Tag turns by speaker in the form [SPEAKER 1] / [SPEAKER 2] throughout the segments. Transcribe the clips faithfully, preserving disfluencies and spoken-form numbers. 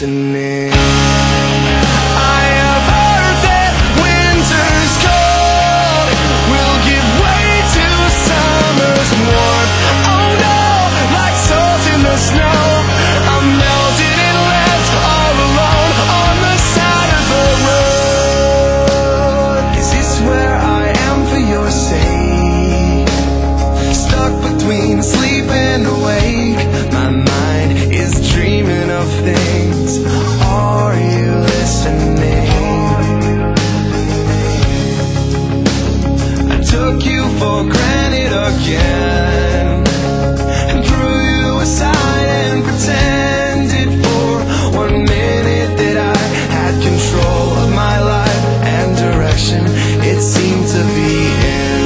[SPEAKER 1] listening? I have heard that winter's cold will give way to summer's warmth. Oh no, like salt in the snow, I'm melted and left all alone on the side of the road. Is this where I am for your sake? Stuck between sleep and awake, my mind is dreaming of things. Are you listening? I took you for granted again, and threw you aside and pretended for one minute that I had control of my life and direction it seemed to be in.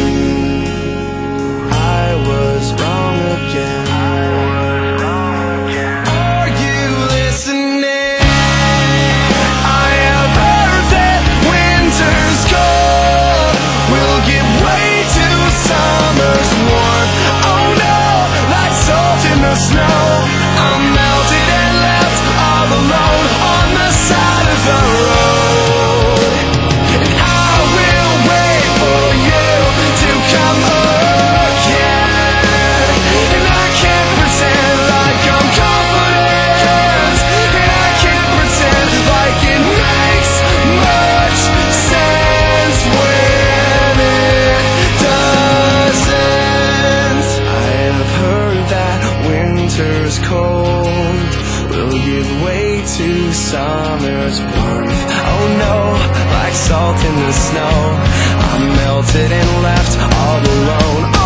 [SPEAKER 1] I was wrong again. Are you listening? I have heard that winter's cold will give way to summer's warmth. Oh no, like salt in the snow, I'm melted and left all alone on the side of the road. And I will wait for you to come again. And I can't pretend like I'm confident, and I can't pretend like it makes much sense when it doesn't. I have heard that winter's cold will give way to summer's warmth. Oh no, like salt in the snow, I'm melted and left all alone.